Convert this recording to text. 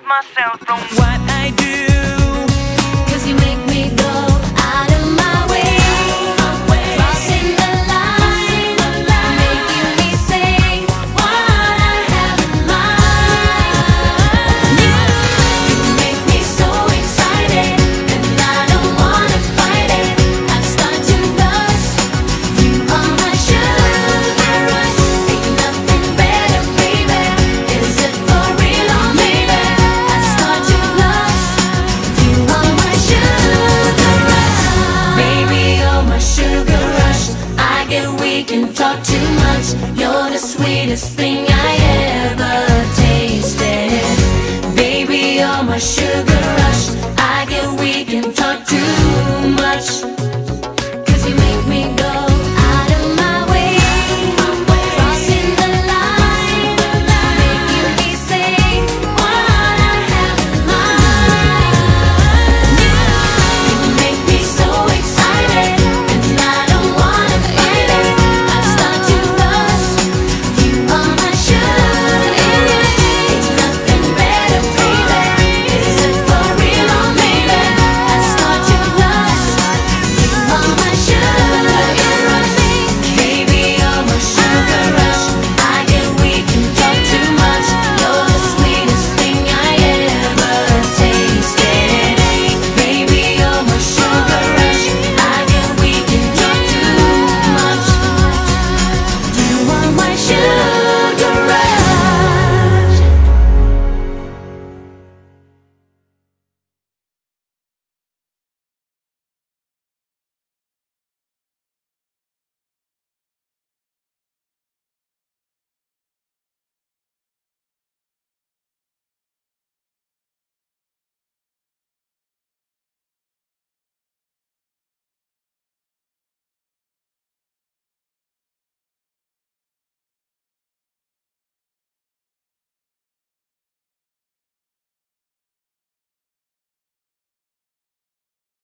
myself from what I do. 'Cause you make me go out of my way, crossing the line, making me say what I have in mind. You make me so excited, and I don't wanna fight it. I start to blush. You are my sugar rush. Ain't nothing better, baby. Is it for real or maybe? I start to blush. You are my sugar rush. Baby, you're my sugar rush. I get weak and talk too much. You're the sweetest thing I ever tasted. Baby, you're my sugar